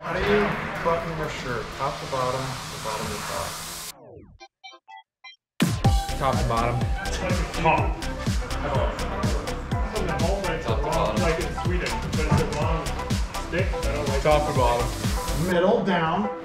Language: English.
How do you button your shirt? Top to bottom, the bottom to top. Top to bottom. Top. From the home right Top to bottom. like in Sweden, but it's a long stick. I don't like Top to bottom. Middle down.